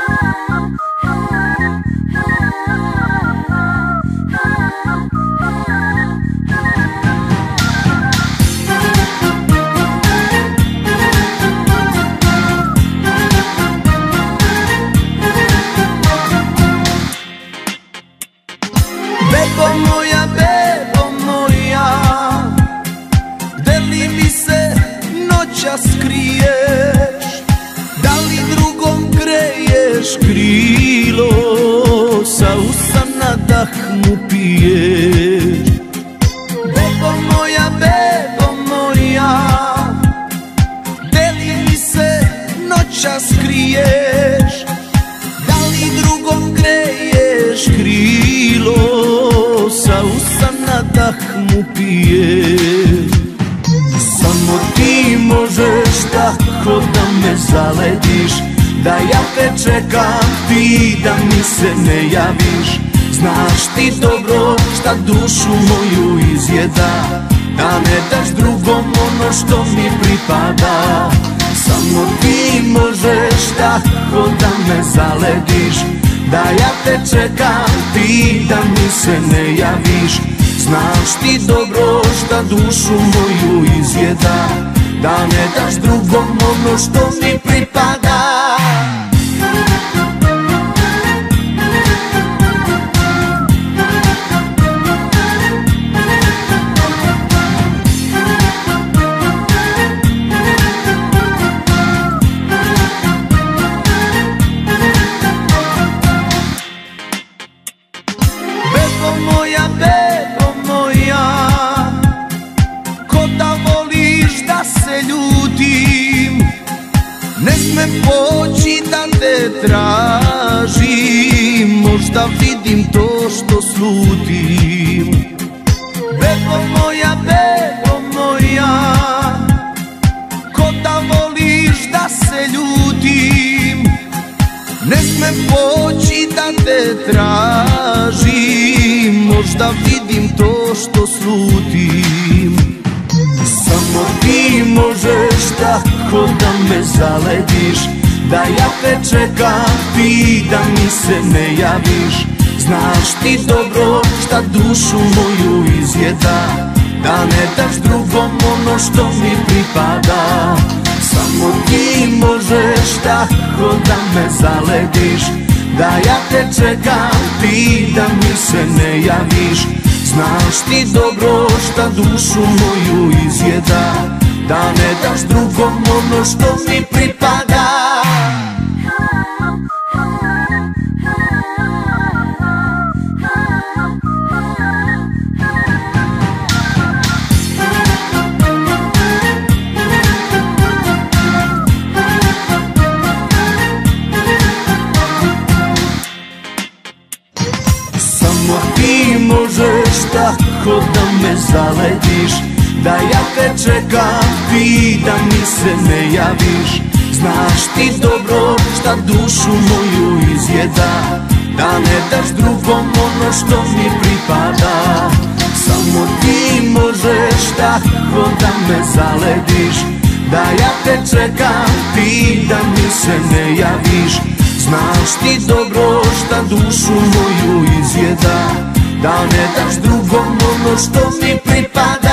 Bebo moja, gde li mi se noćas kriješ? Da li drugom greješ krilo, sa usana dah mu piješ? Bebo moja, gde li mi se noćas kriješ? Da li drugom greješ krilo, sa usana dah mu piješ? Samo ti možeš tako da me zalediš, da ja te čekam, ti da mi se ne javiš. Znaš ti dobro šta dušu moju izjeda, da ne daš drugom ono što mi pripada. Samo ti možeš tako da me zalediš, da ja te čekam, ti da mi se ne javiš. Znaš ti dobro šta dušu moju izjeda, da ne daš drugom ono što mi pripada. Bebo moja, ko da voliš da se ljutim, ne smem poći da te tražim, možda vidim to što slutim. Bebo moja, ko da voliš da se ljutim, ne smem poći da te tražim, možda vidim to što slutim. Samo ti možeš tako da me zalediš, da ja te čekam, ti da mi se ne javiš. Znaš ti dobro šta dušu moju izjeda, da ne daš drugom ono što mi pripada. Samo ti možeš tako da me zalediš, da ja te čekam, ti da mi se ne javiš. Znaš ti dobro šta dušu moju izjeda, da ne daš drugom ono što mi pripada. Samo ti možeš tako da me zalediš, da ja te čekam, ti da mi se ne javiš. Znaš ti dobro šta dušu moju izjeda, da ne daš drugom ono što mi pripada. Samo ti možeš tako da me zalediš, da ja te čekam, ti da mi se ne javiš. Znaš ti dobro šta dušu moju izjeda, da ne daš drugom ono što mi pripada.